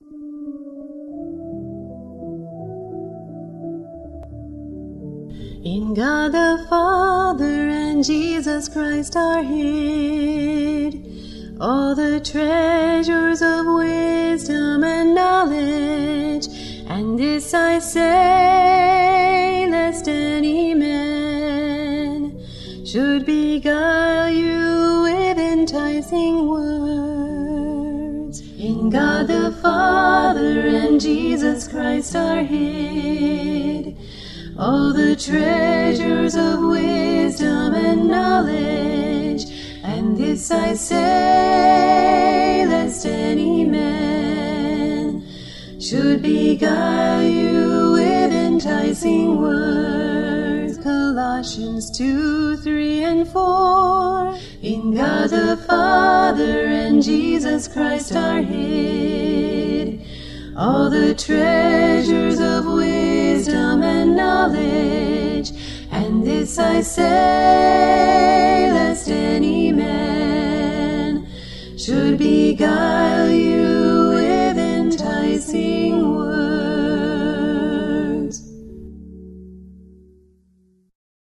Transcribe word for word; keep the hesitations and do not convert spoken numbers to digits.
In God the Father and Jesus Christ are hid all the treasures of wisdom and knowledge, and this I say, lest any man should beguile you with enticing words. In God the Father and Jesus Christ are hid all the treasures of wisdom and knowledge, and this I say, lest any man should beguile you with enticing words. Colossians two, three, and four. In God the Father and Jesus Christ are hid all the treasures of wisdom and knowledge, and this I say, lest any man should beguile you with enticing